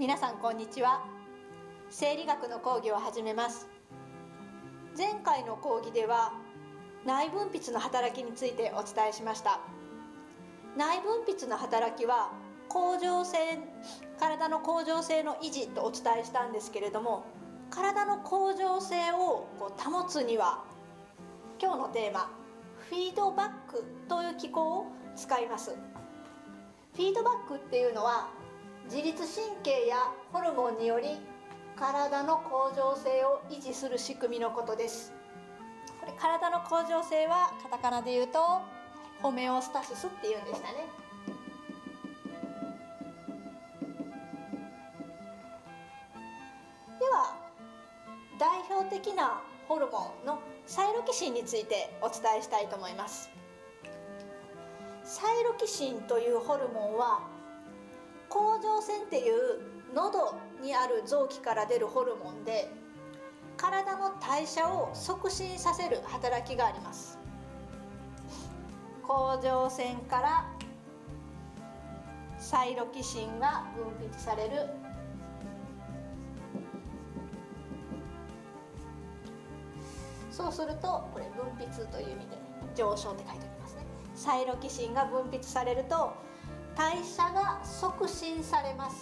皆さんこんにちは。生理学の講義を始めます。前回の講義では内分泌の働きについてお伝えしました。内分泌の働きは体の恒常性の維持とお伝えしたんですけれども、体の恒常性を保つには今日のテーマフィードバックという機構を使います。フィードバックっていうのは自律神経やホルモンにより体の恒常性を維持する仕組みのことです。これ体の恒常性はカタカナで言うとホメオスタシスっていうんでしたね。では代表的なホルモンのサイロキシンについてお伝えしたいと思います。サイロキシンというホルモンは甲状腺っていう喉にある臓器から出るホルモンで、体の代謝を促進させる働きがあります。甲状腺からサイロキシンが分泌される。そうするとこれ分泌という意味で上昇って書いておきますね。サイロキシンが分泌されると代謝が促進されます。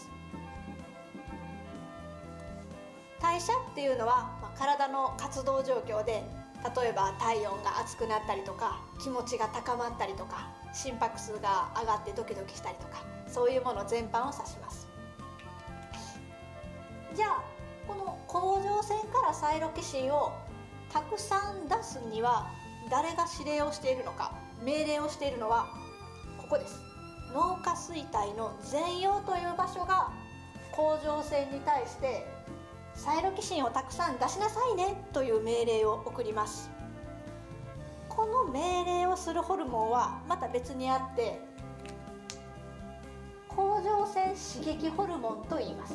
代謝っていうのは、体の活動状況で、例えば体温が熱くなったりとか気持ちが高まったりとか心拍数が上がってドキドキしたりとか、そういうもの全般を指します。じゃあこの甲状腺からサイロキシンをたくさん出すには誰が指令をしているのか、命令をしているのはここです。脳下垂体の前葉という場所が甲状腺に対してサイロキシンをたくさん出しなさいねという命令を送ります。この命令をするホルモンはまた別にあって、甲状腺刺激ホルモンと言います。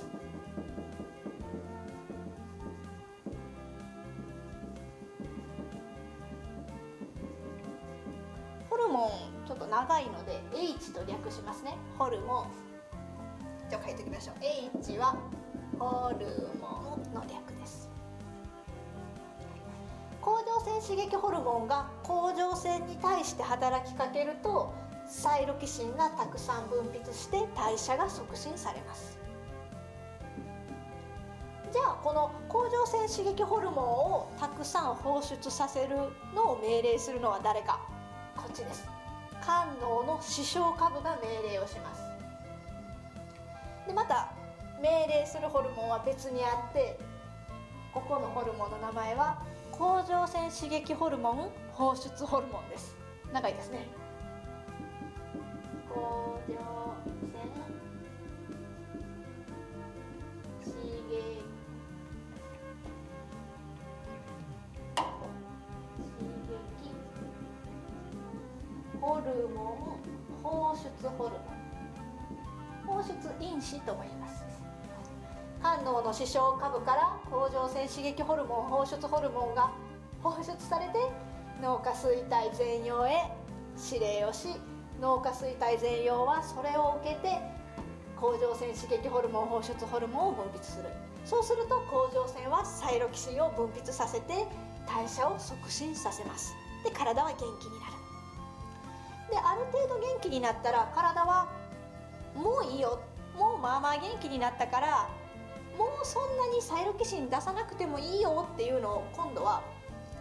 ホルモンちょっと長いので H と略しますね。ホルモン。じゃあ書いておきましょう。H はホルモンの略です。甲状腺刺激ホルモンが甲状腺に対して働きかけるとサイロキシンがたくさん分泌して代謝が促進されます。じゃあこの甲状腺刺激ホルモンをたくさん放出させるのを命令するのは誰か。こっちです。間脳の視床下部が命令をします。でまた命令するホルモンは別にあって、ここのホルモンの名前は甲状腺刺激ホルモン放出ホルモンです。長いですね。甲状腺刺激ホルモン放出ホルモン、放出因子とも言います。間脳の視床下部から甲状腺刺激ホルモン放出ホルモンが放出されて脳下垂体前葉へ指令をし、脳下垂体前葉はそれを受けて甲状腺刺激ホルモン放出ホルモンを分泌する。そうすると甲状腺はサイロキシンを分泌させて代謝を促進させます。で体は元気になる。である程度元気になったら体はもういいよ、もうまあまあ元気になったからもうそんなにサイロキシン出さなくてもいいよっていうのを今度は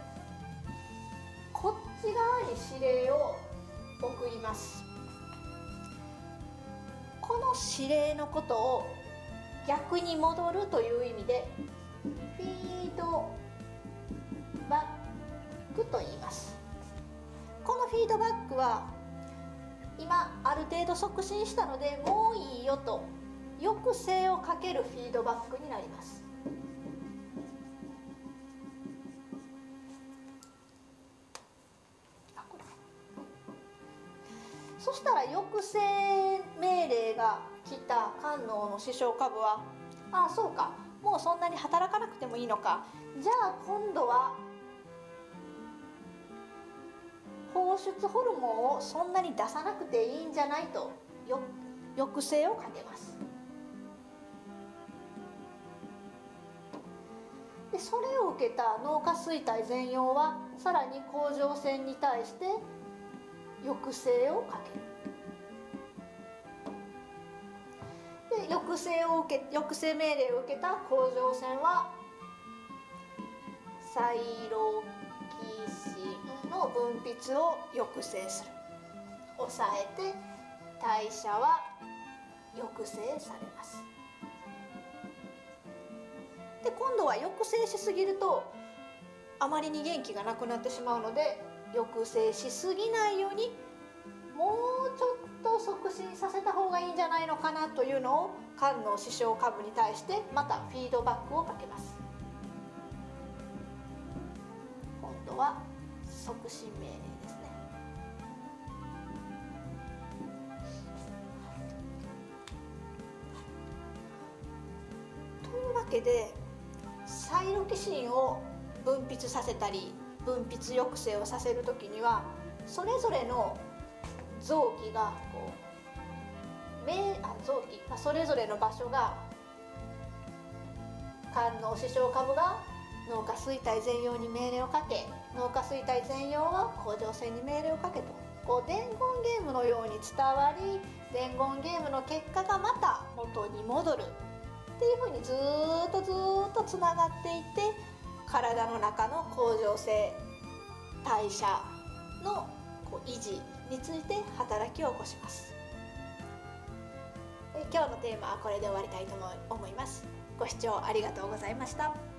こっち側に指令を送ります。この指令のことを逆に戻るという意味でフィードバックと言います。このフィードバックは今ある程度促進したのでもういいよと抑制をかけるフィードバックになります。そしたら抑制命令が来た間脳の視床下部は、ああそうか、もうそんなに働かなくてもいいのか、じゃあ今度は放出ホルモンをそんなに出さなくていいんじゃないと抑制をかけます。 それを受けた脳下垂体前葉はさらに甲状腺に対して抑制をかける。で抑制命令を受けた甲状腺はサイロキシンの分泌を抑制する。抑えて代謝は抑制されます。で今度は抑制しすぎるとあまりに元気がなくなってしまうので、抑制しすぎないようにもうちょっと促進させた方がいいんじゃないのかなというのを肝脳視床下部に対してまたフィードバックをかけます。今度は促進命令ですね。というわけでサイロキシンを分泌させたり分泌抑制をさせるときにはそれぞれの臓器がそれぞれの場所が肝脳視床下部が脳下垂体前葉に命令をかけ、脳下垂体前葉は甲状腺に命令をかけと、伝言ゲームのように伝わり、伝言ゲームの結果がまた元に戻るっていうふうにずっとつながっていって、体の中の恒常性代謝の維持について働きを起こします。今日のテーマはこれで終わりたいと思います。ご視聴ありがとうございました。